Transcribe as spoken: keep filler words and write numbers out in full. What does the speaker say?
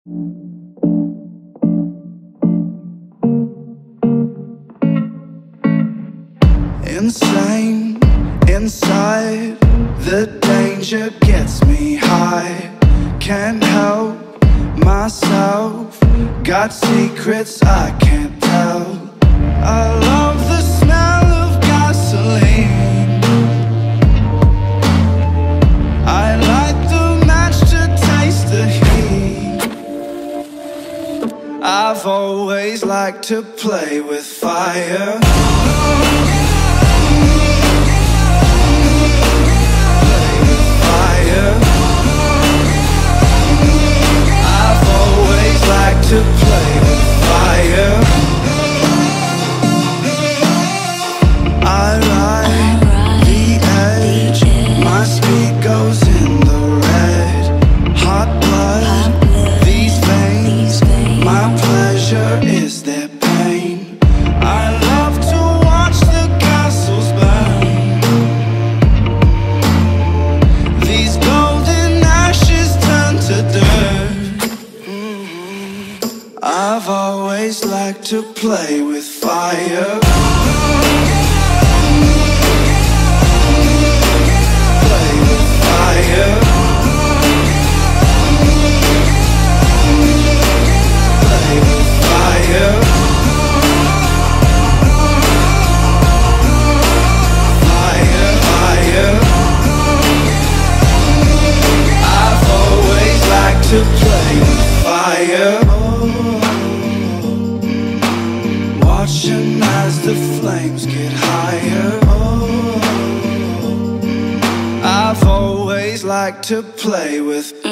Insane, inside, the danger gets me high. Can't help myself, got secrets I can't tell. I love the smell of gasoline. I light the match to taste the heat. I've always liked to play with fire. I've always liked to play with fire. I ride the edge, my speed goes in the red. Hot blood, these veins, my pleasure is their pain. I love to watch the castles burn. These golden ashes turn to dirt. Mm-hmm. I've always liked to play with fire. Play with fire. Play with fire. Fire, fire. I've always liked to play with fire. Watching as the flames get higher. I've always liked to play with